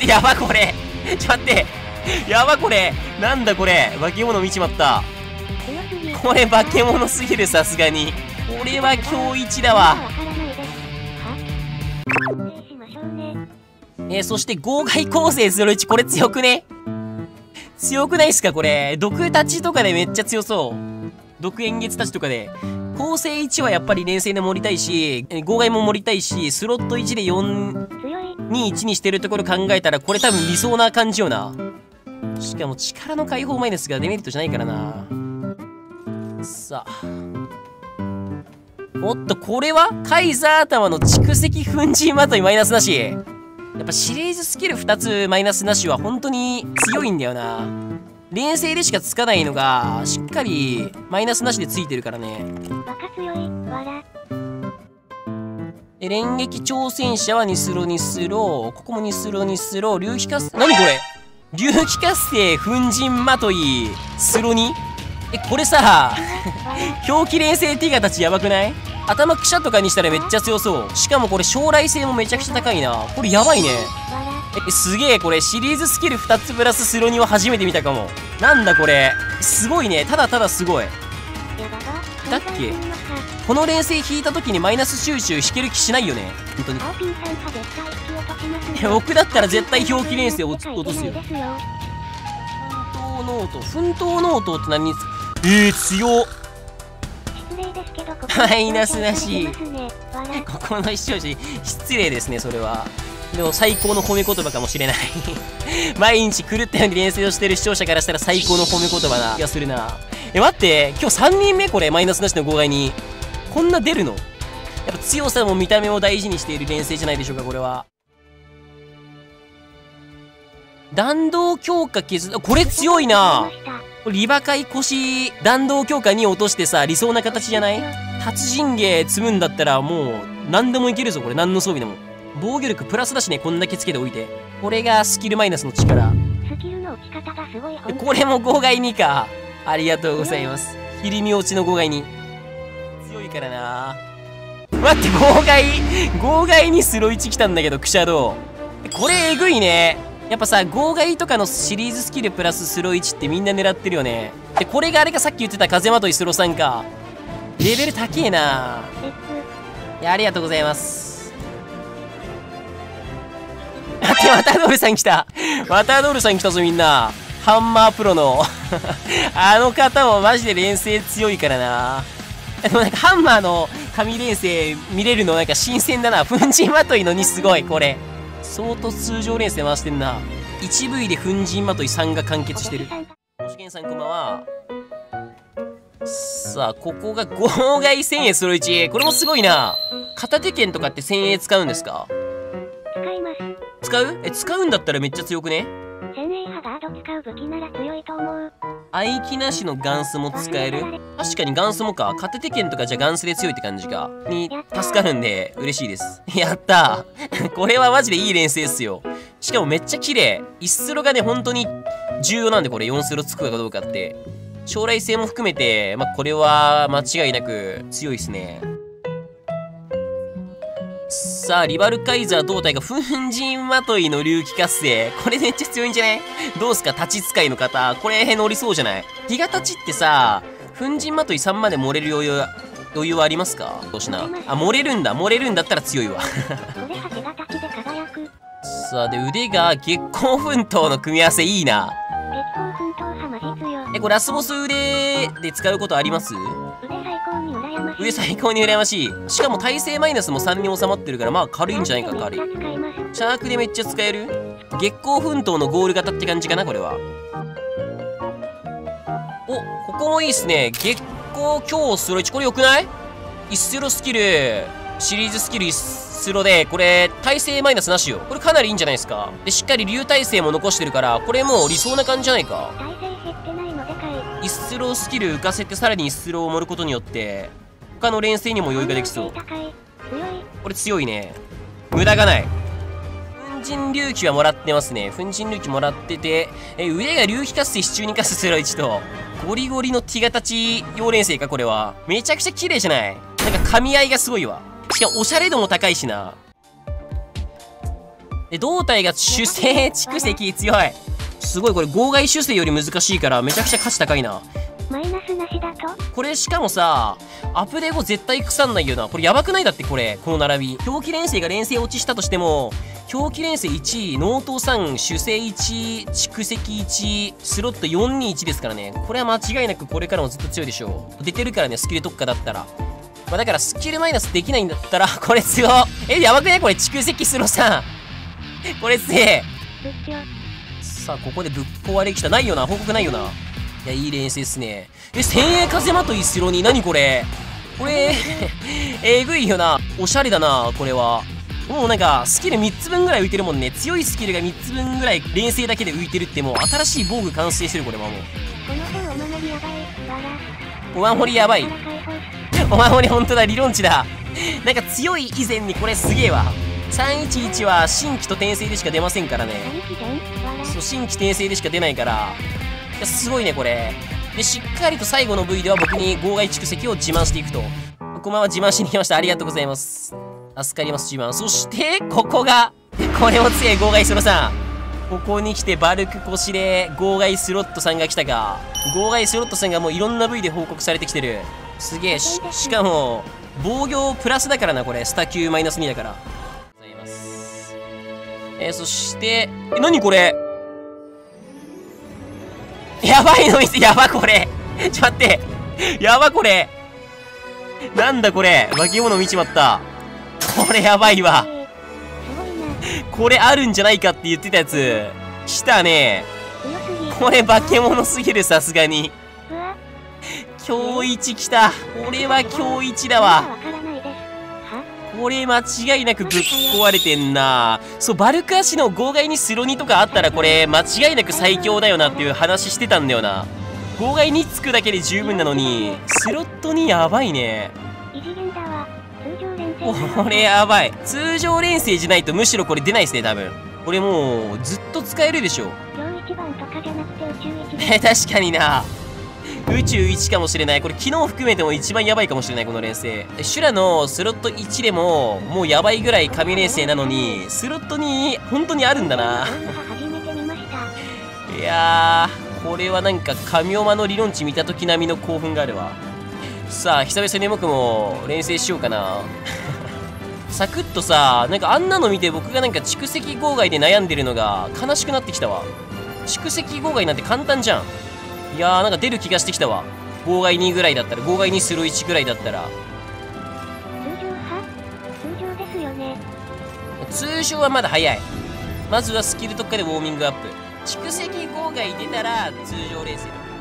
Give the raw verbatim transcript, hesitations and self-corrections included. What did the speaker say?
やばこれちょっと待って、やばこれなんだこれ、化け物見ちまった。これ化け物すぎる、さすがにこれは今日一だわ。えー、そして妨害構成ゼロいち、これ強くね、強くないっすかこれ。毒立ちとかでめっちゃ強そう。毒煙月立ちとかで。構成いちはやっぱり連戦で盛りたいし、妨害も盛りたいし、スロットいちでよんにいちにしてるところ考えたら、これ多分理想な感じよな。しかも力の解放マイナスがデメリットじゃないからな。さあ。おっと、これはカイザー頭の蓄積粉塵まといマイナスなし。やっぱシリーズスキルふたつマイナスなしは本当に強いんだよな。連星でしかつかないのがしっかりマイナスなしでついてるからね。 バカ強いわら。 で連撃挑戦者はニスロニスロ、ここもニスロニスロ、竜気活性、何これ、竜気活性粉塵まといスロニ。えこれさ狂気連星ティガたちやばくない？頭くしゃとかにしたらめっちゃ強そう。しかもこれ将来性もめちゃくちゃ高いな。これやばいね。えすげえ、これシリーズスキルふたつプラススロニは初めて見たかも。なんだこれ、すごいね。ただただすごいだっけ。この連星引いた時にマイナス収集引ける気しないよね本当に。僕だったら絶対狂気連星を落とすよ。奮闘ノート、奮闘ノートって何につえー、強っ。マイナスなし。ここの視聴者失礼ですねそれは。でも最高の褒め言葉かもしれない毎日狂ったように連成をしてる視聴者からしたら最高の褒め言葉な気がするな。え待って、今日さんにんめこれマイナスなしの妨害にこんな出るの。やっぱ強さも見た目を大事にしている連成じゃないでしょうかこれは。弾道強化削る、これ強いな。リバカイ腰弾道強化に落としてさ、理想な形じゃない？達人芸積むんだったらもう何でもいけるぞこれ。何の装備でも防御力プラスだしね、こんだけつけておいて。これがスキルマイナスの力。 スキルの落ち方がすごい。 これも妨害にか。ありがとうございます。ひりみ落ちの妨害に強いからな。待って妨害妨害にスロいち来たんだけどクシャドウ、これえぐいね。やっぱさ妨害とかのシリーズスキルプラススロいちってみんな狙ってるよね。でこれがあれか、さっき言ってた風まといスロさんか。レベル高えな。いやありがとうございます。待って、ワタードールさん来た。ワタードールさん来たぞみんな。ハンマープロのあの方もマジで連星強いからな。でもなんかハンマーの神連星見れるのなんか新鮮だな。粉塵まといのにすごいこれ。相当通常連星回してんな。 いちブイ で粉塵まといさんが完結してる。もしけんさんこんばんは。さあここが妨害せんえいスロいち、これもすごいな。片手剣とかってせんえい使うんですか？ 使います。 使う？え使うんだったらめっちゃ強くね。 せんえい派ガード使う武器なら強いと思う。 合気なしのガンスも使える。確かにガンスもか。片手剣とかじゃガンスで強いって感じかに助かるんで嬉しいです。やったーこれはマジでいい連成っすよ。しかもめっちゃ綺麗。いちスロがね本当に重要なんで、これよんスロつくかどうかって将来性も含めて、まあ、これは間違いなく強いっすね。さあリバルカイザー胴体が粉塵まといの竜気活性、これめっちゃ強いんじゃない？どうすか立ち使いの方、これ乗りそうじゃない？日が立ちってさ粉塵まといさんまで盛れる余裕余裕はありますか？どうしなあ、盛れるんだ。盛れるんだったら強いわさあで腕が月光奮闘の組み合わせいいな。 月光奮闘派マジ強。 えこれラスボス腕で使うことあります？腕最高に羨ましい。しかも耐性マイナスもさんに収まってるからまあ軽いんじゃないか。軽い。シャークでめっちゃ使える。月光奮闘のゴール型って感じかなこれは。おここもいいっすね。月光強スロいち、これよくない？いちスロスキルシリーズスキルいちスロでこれ耐性マイナスなしよ。これかなりいいんじゃないですか。でしっかり竜耐性も残してるからこれもう理想な感じじゃないか。いちスロスキル浮かせてさらにいちスロを盛ることによって他の連星にも余裕ができそう。これ強いね。無駄がない。粉塵竜気はもらってますね。粉塵竜気もらってて、え腕が竜気活性支柱に活性スロいちとゴリゴリのティガタチ用連星か。これはめちゃくちゃ綺麗じゃない？なんか噛み合いがすごいわ。しかもおしゃれ度も高いしな。 で、胴体が主勢蓄積強い。すごい、これ、号外主勢より難しいから、めちゃくちゃ価値高いな。 マイナスなしだとこれしかもさ、アップデー後絶対腐んないよな。これやばくない？だってこれ、この並び。狂気連星が連星落ちしたとしても、狂気連星いち、納刀さん、主星いち、蓄積いち、スロットよんにいちですからね。これは間違いなくこれからもずっと強いでしょう。出てるからね、スキル特化だったら。まあだからスキルマイナスできないんだったら、これ強え、やばくない？これ蓄積スロさん。これ強え。さあ、ここでぶっ壊れきた。ないよな、報告ないよな。いや、いい連星っすね。え、千栄風まといスロに、何これこれ、えぐいよな。おしゃれだな、これは。もうなんか、スキルみっつぶんぐらい浮いてるもんね。強いスキルがみっつぶんぐらい連星だけで浮いてるって、もう新しい防具完成してる、これはもう。 この方お守りやばい。わら。 お守りやばい。お守りほんとだ、理論値だ。なんか強い以前にこれすげえわ。さんいちいちは新規と転生でしか出ませんからね。そう、新規転生でしか出ないから。いや、すごいね、これ。で、しっかりと最後の ブイ では僕に号外蓄積を自慢していくと。こんばんは、自慢しに来ました。ありがとうございます。助かります、自慢。そして、ここが、これも強い号外スロさん。ここに来て、バルクコシレ、号外スロットさんが来たか。号外スロットさんがもういろんな ブイ で報告されてきてる。すげえ、し、しかも、防御プラスだからな、これ。スタ級マイナスにだから。ございます。えー、そして、え、なにこれやばいの見せ、やばこれ。ちょっと待って。やばこれ。なんだこれ。化け物見ちまった。これやばいわ。これあるんじゃないかって言ってたやつ。来たね。これ化け物すぎる、さすがに。今日一来た。これは今日一だわ。これ間違いなくぶっ壊れてんな。そう、バルク足の号外にスロニとかあったらこれ間違いなく最強だよなっていう話してたんだよな。号外につくだけで十分なのに、スロットにやばいね。これやばい。通常連星じゃないとむしろこれ出ないっすね、多分。これもう、ずっと使えるでしょ。え、確かにな。宇宙いちかもしれない。これ昨日含めても一番やばいかもしれない、この連星。シュラのスロットいちでも、もうやばいぐらい神連星なのに、スロットに、本当にあるんだな。いやー、これはなんか神オマの理論値見た時並みの興奮があるわ。さあ、久々に僕も連星しようかな。サクッとさ、なんかあんなの見て僕がなんか蓄積号外で悩んでるのが悲しくなってきたわ。蓄積号外なんて簡単じゃん。いやー、なんか出る気がしてきたわ。号外にぐらいだったら、号外にスロいちぐらいだったら。 通常派？通常ですよね。 通常はまだ早い。まずはスキル特化でウォーミングアップ。蓄積号外出たら通常レースだ。